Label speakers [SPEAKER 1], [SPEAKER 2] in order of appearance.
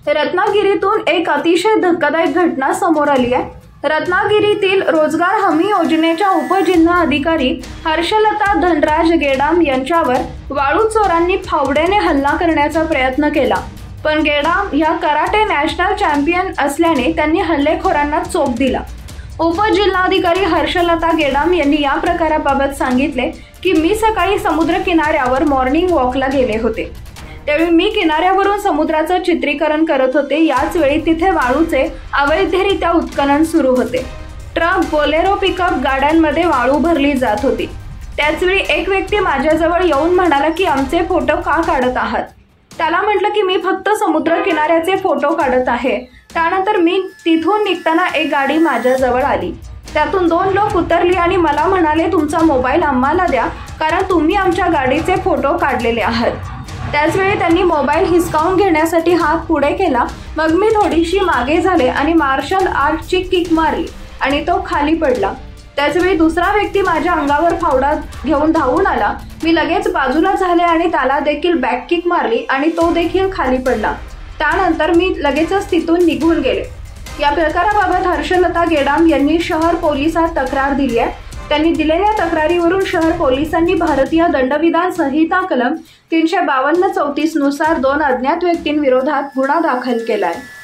[SPEAKER 1] रत्नागिरीतून एक अतिशय धक्कादायक घटना समोर आली आहे। रत्नागिरीतील रोजगार हमी योजनेच्या उपजिल्हा अधिकारी हर्षलता धनराज गेडाम यांच्यावर वाळू चोरांनी फावड्याने हल्ला करण्याचा प्रयत्न केला, पण गेडाम ह्या कराटे नॅशनल चॅम्पियन असल्याने त्यांनी हल्लेखोरांना चोप दिला। उपजिल्हाधिकारी हर्षलता गेडाम यांनी या प्रकाराबाबत सांगितले की मी सकाळी समुद्र किनाऱ्यावर मॉर्निंग वॉकला गेले होते। त्यावेळी मी किनाऱ्यावरून समुद्राचं चित्रीकरण करत होते। याच वेळी तिथे वाळूचे अवैधरित्या उत्खनन सुरू होते। ट्रक, बोलेरो, पिकअप गाड्यांमध्ये वाळू भरली जात होती। त्याचवेळी एक व्यक्ती माझ्याजवळ येऊन म्हणाला की आमचे फोटो का काढत आहात? त्याला म्हटलं की मी फक्त समुद्र किनाऱ्याचे फोटो काढत आहे। त्यानंतर मी तिथून निघताना एक गाडी माझ्याजवळ आली। त्यातून 2 लोक उतरली आणि मला म्हणाले तुमचा मोबाईल आम्हाला द्या, कारण तुम्ही आमच्या गाडीचे फोटो काढलेले आहात। त्याचवेळी त्यांनी मोबाईल हिसकावून घेण्यासाठी हात पुढे केला। मग मी थोडीशी मागे झाले आणि मार्शल आर्टची किक मारली आणि तो खाली पडला। त्याचवेळी दुसरा व्यक्ती माझ्या अंगावर फावडा घेऊन धावून आला। मी लगेच बाजूला झाले आणि त्याला देखील बॅक किक मारली आणि तो देखील खाली पडला। त्यानंतर मी लगेचच तिथून निघून गेले। या प्रकाराबाबत हर्षलता गेडाम यांनी शहर पोलिसात तक्रार दिली आहे। त्यांनी दिलेल्या तक्रारीवरून शहर पोलिसांनी भारतीय दंडविधान संहिता कलम 352-34 नुसार 2 अज्ञात व्यक्तींविरोधात गुन्हा दाखल केला आहे।